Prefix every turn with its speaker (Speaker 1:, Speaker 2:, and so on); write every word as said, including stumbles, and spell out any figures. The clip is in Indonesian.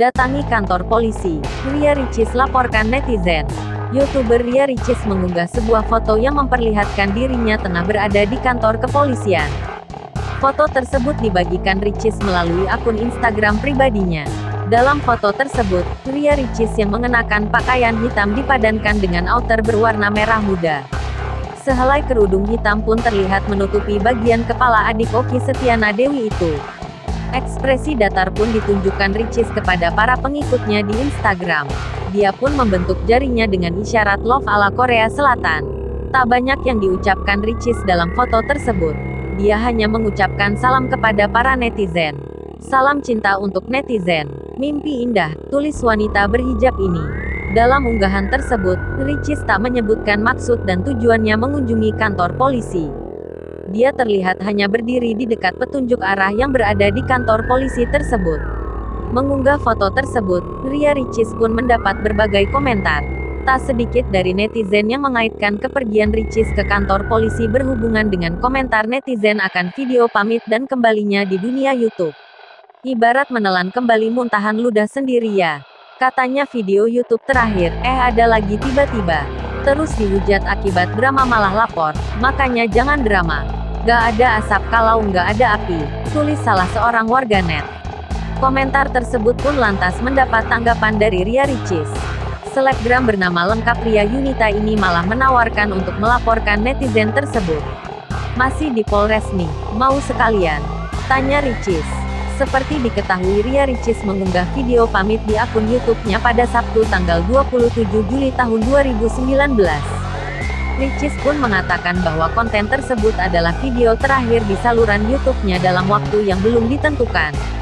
Speaker 1: datangi kantor polisi. Ria Ricis laporkan netizen. YouTuber Ria Ricis mengunggah sebuah foto yang memperlihatkan dirinya tengah berada di kantor kepolisian. Foto tersebut dibagikan Ricis melalui akun Instagram pribadinya. Dalam foto tersebut, Ria Ricis yang mengenakan pakaian hitam dipadankan dengan outer berwarna merah muda. Sehelai kerudung hitam pun terlihat menutupi bagian kepala adik Okky Setiana Dewi itu. Ekspresi datar pun ditunjukkan Ricis kepada para pengikutnya di Instagram. Dia pun membentuk jarinya dengan isyarat love ala Korea Selatan. Tak banyak yang diucapkan Ricis dalam foto tersebut. Dia hanya mengucapkan salam kepada para netizen. Salam cinta untuk netizen. Mimpi indah, tulis wanita berhijab ini. Dalam unggahan tersebut, Ricis tak menyebutkan maksud dan tujuannya mengunjungi kantor polisi. Dia terlihat hanya berdiri di dekat petunjuk arah yang berada di kantor polisi tersebut. Mengunggah foto tersebut, Ria Ricis pun mendapat berbagai komentar. Tak sedikit dari netizen yang mengaitkan kepergian Ricis ke kantor polisi berhubungan dengan komentar netizen akan video pamit dan kembalinya di dunia YouTube. Ibarat menelan kembali muntahan ludah sendiri ya. Katanya video YouTube terakhir, eh ada lagi tiba-tiba. Terus dihujat akibat drama malah lapor, makanya jangan drama. Gak ada asap kalau nggak ada api, tulis salah seorang warganet. Komentar tersebut pun lantas mendapat tanggapan dari Ria Ricis. Selebgram bernama lengkap Ria Yunita ini malah menawarkan untuk melaporkan netizen tersebut. Masih di Polres nih, mau sekalian? Tanya Ricis. Seperti diketahui Ria Ricis mengunggah video pamit di akun YouTube-nya pada Sabtu tanggal dua puluh tujuh Juli tahun dua ribu sembilan belas. Ricis pun mengatakan bahwa konten tersebut adalah video terakhir di saluran YouTube-nya dalam waktu yang belum ditentukan.